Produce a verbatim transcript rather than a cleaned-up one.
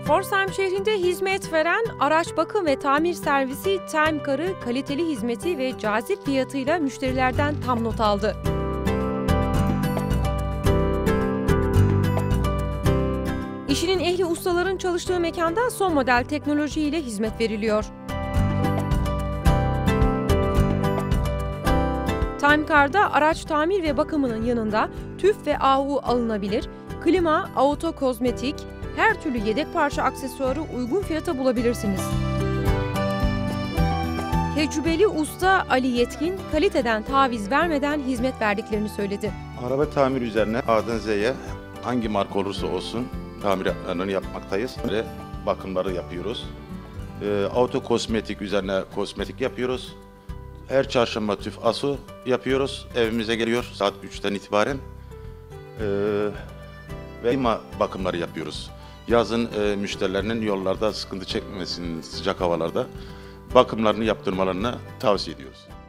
Pforzheim şehrinde hizmet veren araç bakım ve tamir servisi Time Car'ı kaliteli hizmeti ve cazip fiyatıyla müşterilerden tam not aldı. İşinin ehli ustaların çalıştığı mekanda son model teknolojiyle hizmet veriliyor. Time Car'da araç tamir ve bakımının yanında TÜV ve A U alınabilir, klima, auto kozmetik, her türlü yedek parça aksesuarı uygun fiyata bulabilirsiniz. Tecrübeli usta Ali Yetkin, kaliteden taviz vermeden hizmet verdiklerini söyledi. Araba tamir üzerine A'dan Z'ye hangi marka olursa olsun tamirlerini yapmaktayız ve bakımları yapıyoruz. E, auto kozmetik üzerine kozmetik yapıyoruz. Her çarşamba TÜV ASU yapıyoruz. Evimize geliyor saat üçten itibaren. E, ve klima bakımları yapıyoruz. Yazın e, müşterilerinin yollarda sıkıntı çekmemesinin sıcak havalarda bakımlarını yaptırmalarını tavsiye ediyoruz.